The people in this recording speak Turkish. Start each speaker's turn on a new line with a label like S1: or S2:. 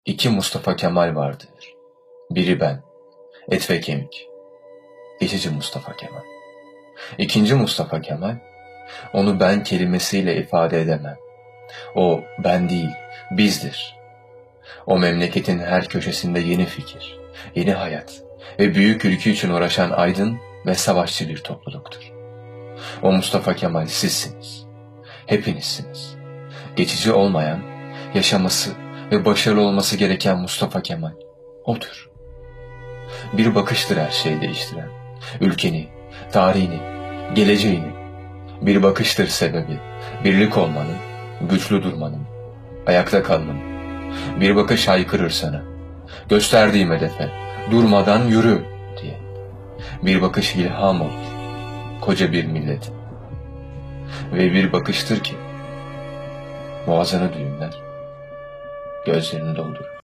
S1: İki Mustafa Kemal vardır. Biri ben, et ve kemik. Geçici Mustafa Kemal. İkinci Mustafa Kemal, onu ben kelimesiyle ifade edemem. O ben değil, bizdir. O memleketin her köşesinde yeni fikir, yeni hayat ve büyük ülke için uğraşan aydın ve savaşçı bir topluluktur. O Mustafa Kemal sizsiniz. Hepinizsiniz. Geçici olmayan, yaşaması ve başarılı olması gereken Mustafa Kemal odur. Bir bakıştır her şeyi değiştiren. Ülkeni, tarihini, geleceğini. Bir bakıştır sebebi. Birlik olmanın, güçlü durmanın, ayakta kalmanın. Bir bakış haykırır sana. Gösterdiğim hedefe durmadan yürü diye. Bir bakış ilham olur. Koca bir millet. Ve bir bakıştır ki boğazını düğümler, gözlerini doldurur.